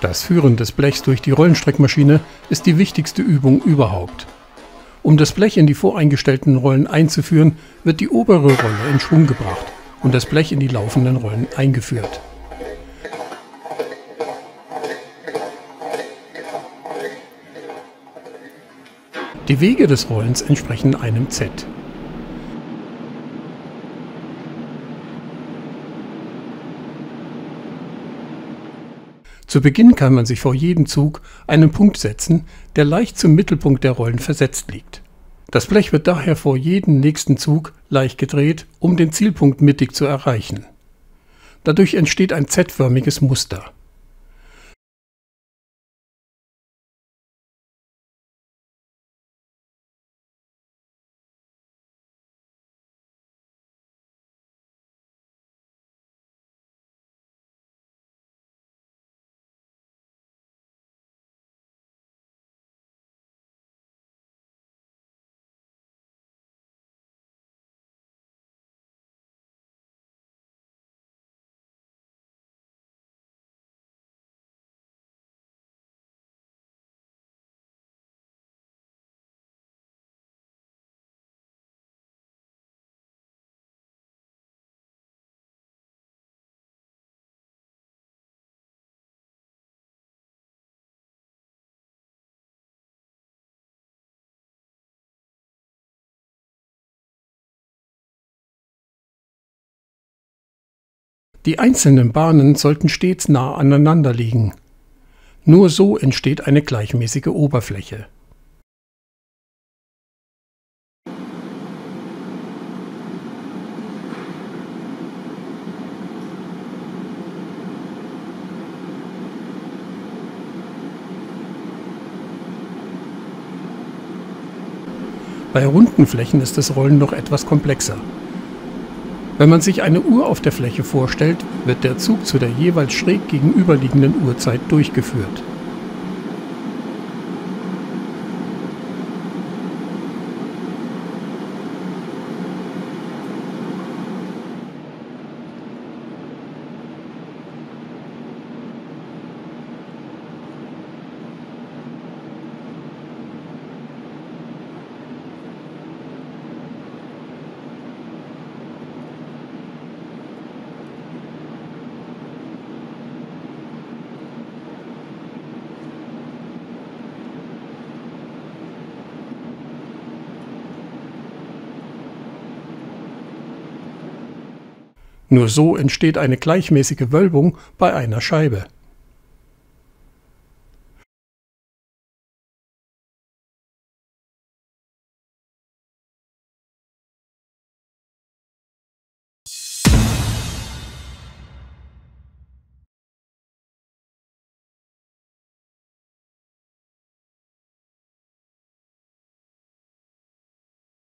Das Führen des Blechs durch die Rollenstreckmaschine ist die wichtigste Übung überhaupt. Um das Blech in die voreingestellten Rollen einzuführen, wird die obere Rolle in Schwung gebracht und das Blech in die laufenden Rollen eingeführt. Die Wege des Rollens entsprechen einem Z. Zu Beginn kann man sich vor jedem Zug einen Punkt setzen, der leicht zum Mittelpunkt der Rollen versetzt liegt. Das Blech wird daher vor jedem nächsten Zug leicht gedreht, um den Zielpunkt mittig zu erreichen. Dadurch entsteht ein Z-förmiges Muster. Die einzelnen Bahnen sollten stets nah aneinander liegen. Nur so entsteht eine gleichmäßige Oberfläche. Bei runden Flächen ist das Rollen noch etwas komplexer. Wenn man sich eine Uhr auf der Fläche vorstellt, wird der Zug zu der jeweils schräg gegenüberliegenden Uhrzeit durchgeführt. Nur so entsteht eine gleichmäßige Wölbung bei einer Scheibe.